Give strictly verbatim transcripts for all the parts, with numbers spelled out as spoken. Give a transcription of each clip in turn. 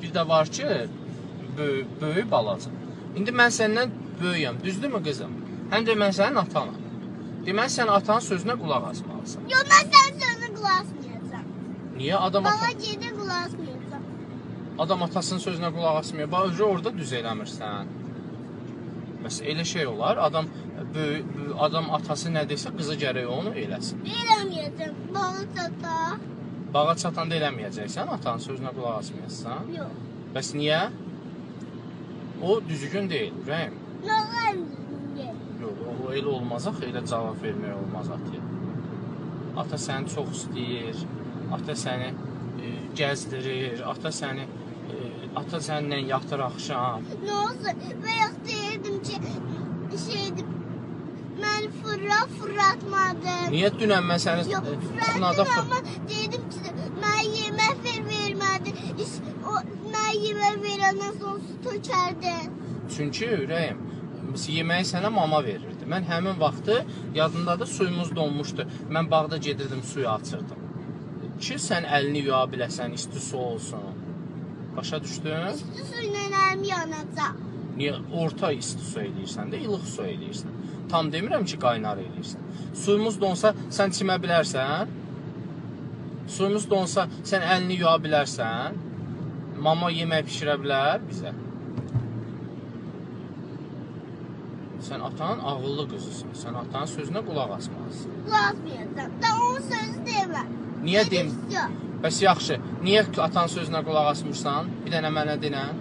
Bir də var ki, böyük, böyük balaca. İndi mən səndən böyüyəm, düzdürmü qızım? Həm də mən sənin atanam. Deməli, sən atanın sözünə qulaq asmalısan. Yox, mən sənin sözünə qulaq asmayacam. Niyə? Adam Bana ata... gedə qulaq asmayacam. Adam atasının sözünə qulaq asmıyor. Bax, öcə orada düz eləmirsən. Məsələn, elə şey olar, adam böyük, adam atası nə desə, qızı gərək onu eləsin. Eləməyəcəm, bağa çata. Bağa çatanda eləməyəcəksən, atanın sözünə qulaq asmayacaqsan. Yox. Bəs niyə? O düzgün deyil, ürəyim. Nağam düzgün deyil. Yox, o elə olmaz axı, elə cavab vermək olmaz ataya. Ata səni çox istəyir, ata səni e, gəzdirir, ata səni e, ata səninlə yatır axşam. Nə olsa, bayaq deyirdim ki, şeydir, məni fırra fırlatmadım. Niyə dünən mən səni Yox, e, fırlatdım sınada fır... amma dedim ki, mənə yemək ver vermədi. O, mənə yemək verəndən sonra su tökərdi. Çünki ürəyim, yeməyi sənə mama verirdi. Mən həmin vaxtı, yadındadır, suyumuz donmuşdu. Mən bağda gedirdim, suyu açırdım. Ki, sən əlini yuya biləsən, isti su olsun. Başa düşdün? İsti su ilə əlim yanacaq. Niyə? Orta isti su eləyirsən də, ilıq su eləyirsən. Tam demirəm ki, qaynar eləyirsən. Suyumuz donsa, sən çimə bilərsən. Suyumuz donsa, sən əlini yuya bilərsən. Mama yemək pişirə bilər bizə. Sən atanın ağıllı qızısın. Sən atanın sözünə qulaq asmalısın. Qulaq asmayacam. Da onun sözü demə. Niyə deyim? Bəs yaxşı, niyə atanın sözünə qulaq asmırsan? Bir dənə mənə dinən.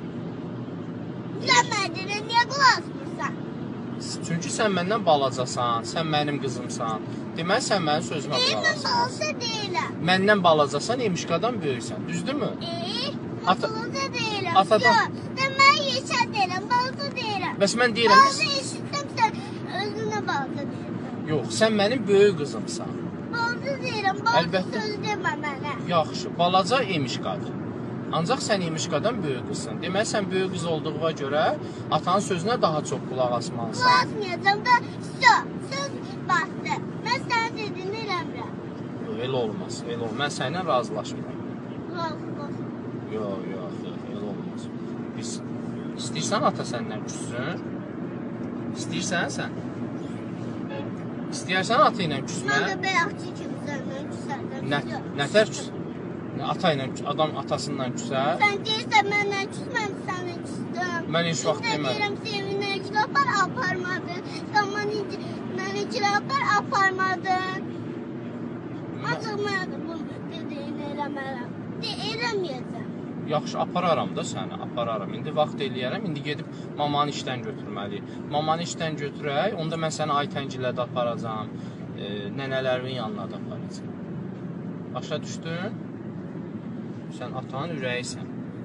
Sən mənə niyə qulaq asmırsan? Çünki sən məndən balacasan, sən mənim qızımsan. Deməli, sən mənim sözümə qulaq asmırsan. Deyiləm, balaca deyiləm. Məndən balacasan, emişqadan böyüksən. Düzdürmü? Eee, Ata... balaca deyiləm. Atadan... Yox, mən yeşə deyiləm, balaca deyiləm. Bəs mən deyirəm... Balaca eşitdim, sən özünə balaca deyiləm. Yox, sən mənim böyük qızımsan. Balaca deyiləm, balaca Əlbəttə. sözü demə mənə. Yaxşı, balaca emişqadır. Ancaq sən emişqadan böyük qızsın. Deməli, sən böyük qız olduğuna görə atanın sözünə daha çox qulaq asmalısan. Qulaq asmayacam da, söz bastı. Mən sənin dediyini eləmirəm. Yox, elə olmaz, elə olmaz. Mən səninlə razılaşmıram. Razılaşmıram. Yox, yox, yox, elə olmaz. Biz istəyirsən ata səndən küssün? İstəyirsən sən? İstəyirsən ata ilə küsmə? Mən də bəyaqçı kimi səndən küsərdim. Nə, nətər küs? Ata ilə, adam atasından küsər? Sən deyirsən, məndən küsməm, səndən küsdüm. Mən heç vaxt demədim. Deyirəm, sevinə kilapar aparmadı. Zaman inci, mənə kilapar aparmadı. Ancaq mən də bunu dediyini eləmərəm. De, eləməyəcəm. Yaxşı, apararam da səni, apararam. İndi vaxt eləyərəm, indi gedib mamanı işdən götürməliyim. Mamanı işdən götürək, onda mən səni Aytəngilə də aparacam, e, nənələrimin yanına da aparacam. Başa düşdün? Sən atanın ürəyisən.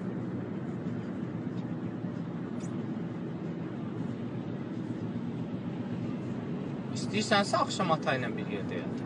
İstəyirsənsə, axşam ata ilə bir yerdə yataq.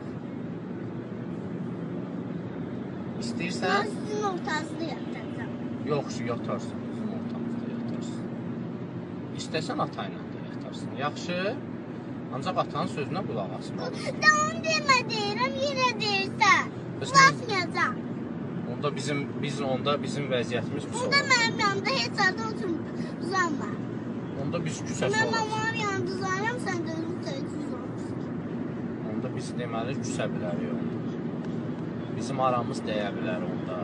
İstəyirsən? Mən sizin ortasında yatacam. Yox, yatarsın, bizim ortamızda yatarsın. İstəsən ata ilə də yatarsın. Yaxşı, ancaq atanın sözünə qulaq asmalısan. Da onu demə deyirəm, yenə deyirsən. Qulaq asmayacam. Onda bizim, biz onda bizim vəziyyətimiz pis olur. Onda mənim yanımda heç adı oturmur, uzanma. Onda biz küsəsi Mən oluruz. mamamın yanında uzanıram, sən də özün sözsüz olursun. Onda biz deməli küsə bilərik onda. Bizim aramız dəyə bilər onda.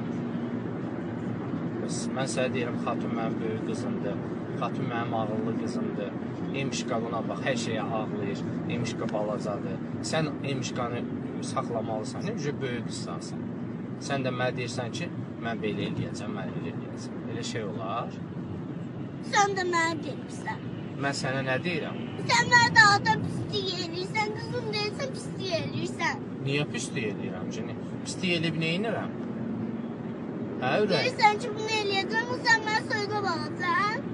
Bəs mən sənə deyirəm, xatun mənim böyük qızımdır. Xatun mənim ağıllı qızımdır. Emişqa buna bax, hər şeyə ağlayır. Emişqa balacadır. Sən Emişqanı saxlamalısan, necə böyük qızsansan. Sən də mənə deyirsən ki, mən belə eləyəcəm, mən elə eləyəcəm. Elə şey olar. Sən də mənə deyirsən. Mən sənə nə deyirəm? Sən mənə daha da pislik eləyirsən, qızım deyirsən, pislik eləyirsən. Niyə pislik eləyirəm ki? Pislik eləyib neyinirəm? Hə, ürək? Deyirsən ki, bunu eləyəcəm, sən mənə sözə bağlasan.